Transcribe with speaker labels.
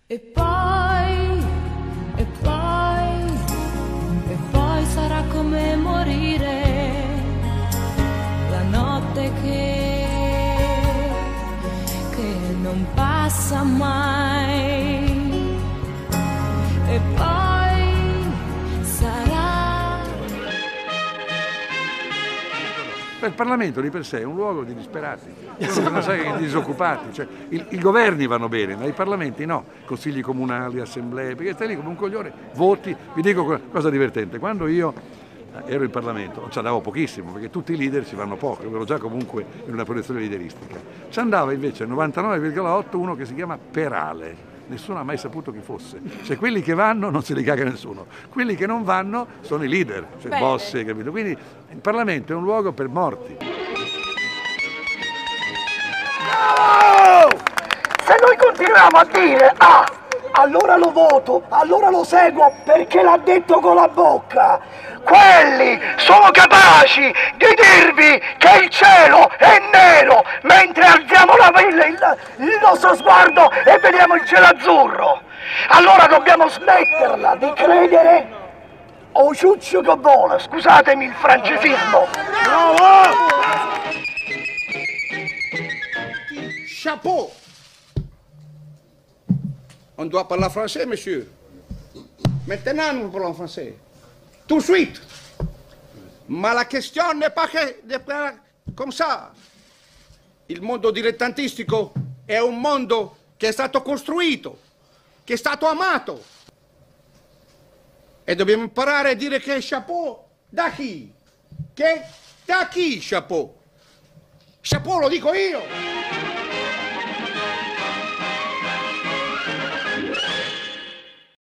Speaker 1: E poi, e poi, e poi sarà come morire la notte che non passa mai. E poi sarà...
Speaker 2: Il Parlamento di per sé è un luogo di disperati, sono di disoccupati, cioè, i governi vanno bene, ma i parlamenti no, consigli comunali, assemblee, perché stai lì come un coglione, voti. Vi dico una cosa divertente, quando io ero in Parlamento ci andavo pochissimo, perché tutti i leader ci vanno poco, io ero già comunque in una posizione lideristica, ci andava invece il 99,8 uno che si chiama Perale. Nessuno ha mai saputo chi fosse. Cioè quelli che vanno non se li caga nessuno, quelli che non vanno sono i leader, cioè Bossi, capito? Quindi il Parlamento è un luogo per morti.
Speaker 3: No! Se noi continuiamo a dire allora lo voto, allora lo seguo perché l'ha detto con la bocca, quelli sono capaci di dirvi che il cielo è nero mentre alziamo il nostro sguardo e vediamo il cielo azzurro. Allora dobbiamo smetterla di credere o ciuccio che vuole, scusatemi il francesismo.
Speaker 4: Chapeau. On doit parler français, monsieur. Maintenant, nous parlons français. Tout de suite. Ma la question n'est pas che come ça. Il mondo dilettantistico è un mondo che è stato costruito, che è stato amato. E dobbiamo imparare a dire che chapeau da chi? Che da chi chapeau? Chapeau lo dico io.